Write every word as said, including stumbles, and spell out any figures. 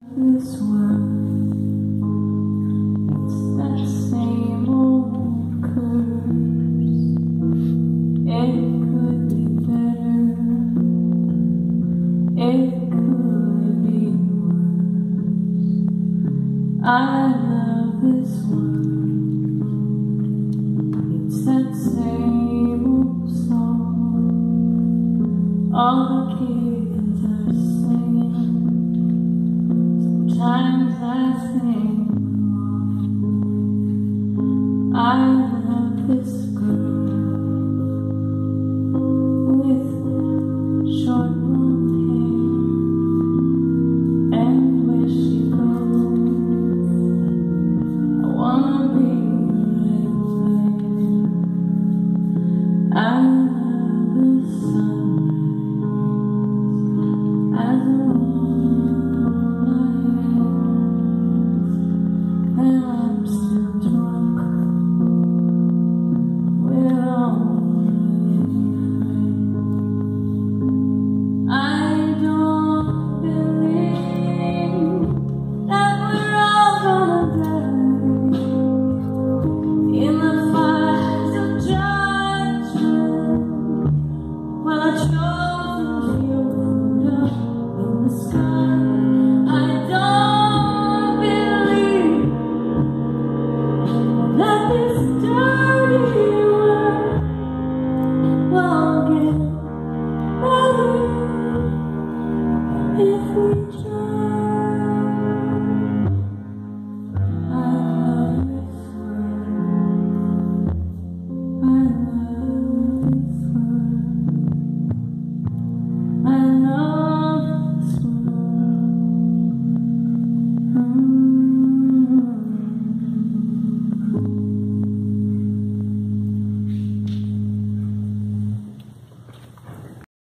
This world, it's that same old curse. It could be better, it could be worse. I love this world, it's that same old song. All the kids are singing. Sometimes I think I